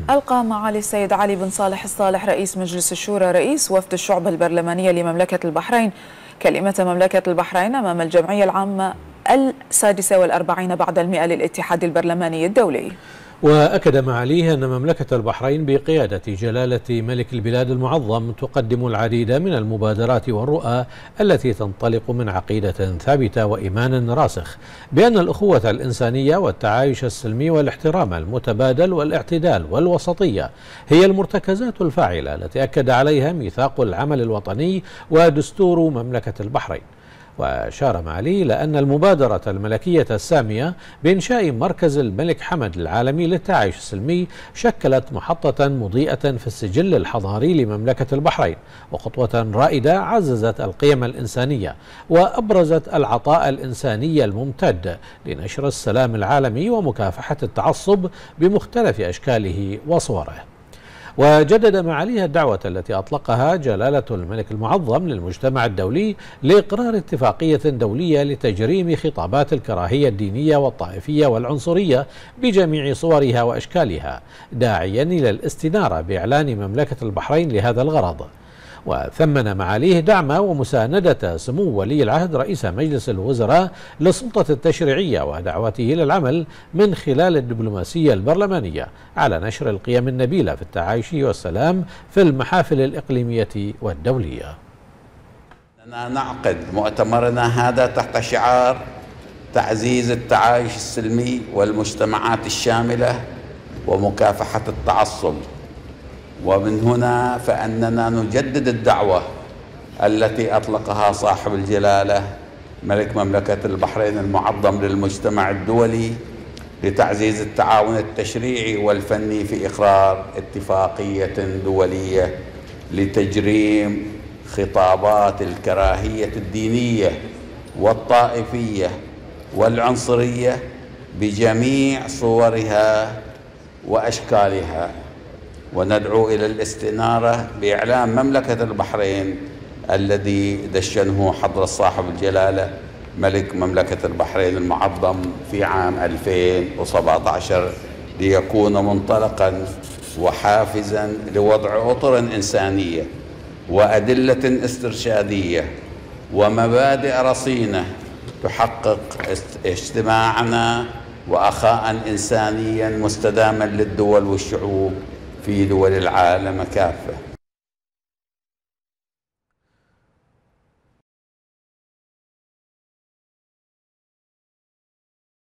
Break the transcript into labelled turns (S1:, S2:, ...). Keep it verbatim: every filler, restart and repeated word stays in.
S1: ألقى معالي السيد علي بن صالح الصالح رئيس مجلس الشورى رئيس وفد الشعب البرلمانية لمملكة البحرين كلمة مملكة البحرين أمام الجمعية العامة السادسة والأربعين بعد المئة للاتحاد البرلماني الدولي.
S2: وأكد معاليه أن مملكة البحرين بقيادة جلالة ملك البلاد المعظم تقدم العديد من المبادرات والرؤى التي تنطلق من عقيدة ثابتة وإيمان راسخ بأن الأخوة الإنسانية والتعايش السلمي والاحترام المتبادل والاعتدال والوسطية هي المرتكزات الفاعلة التي أكد عليها ميثاق العمل الوطني ودستور مملكة البحرين. وأشار معاليه إلى أن المبادرة الملكية السامية بإنشاء مركز الملك حمد العالمي للتعايش السلمي شكلت محطة مضيئة في السجل الحضاري لمملكة البحرين، وخطوة رائدة عززت القيم الإنسانية وأبرزت العطاء الإنساني الممتد لنشر السلام العالمي ومكافحة التعصب بمختلف أشكاله وصوره. وجدد معاليه الدعوة التي أطلقها جلالة الملك المعظم للمجتمع الدولي لإقرار اتفاقية دولية لتجريم خطابات الكراهية الدينية والطائفية والعنصرية بجميع صورها وأشكالها، داعيا إلى الاستنارة بإعلان مملكة البحرين لهذا الغرض. وثمن معاليه دعم ومساندة سمو ولي العهد رئيس مجلس الوزراء للسلطة التشريعية ودعوته للعمل من خلال الدبلوماسية البرلمانية على نشر القيم النبيلة في التعايش والسلام في المحافل الإقليمية والدولية.
S3: نعقد مؤتمرنا هذا تحت شعار تعزيز التعايش السلمي والمجتمعات الشاملة ومكافحة التعصب، ومن هنا فإننا نجدد الدعوة التي أطلقها صاحب الجلالة ملك مملكة البحرين المعظم للمجتمع الدولي لتعزيز التعاون التشريعي والفني في إقرار اتفاقية دولية لتجريم خطابات الكراهية الدينية والطائفية والعنصرية بجميع صورها وأشكالها، وندعو إلى الاستنارة بإعلام مملكة البحرين الذي دشنه حضرة صاحب الجلالة ملك مملكة البحرين المعظم في عام ألفين وسبعة عشر ليكون منطلقا وحافزا لوضع أطر إنسانية وأدلة استرشادية ومبادئ رصينة تحقق اجتماعنا وأخاء إنسانيا مستداما للدول والشعوب في دول العالم كافة.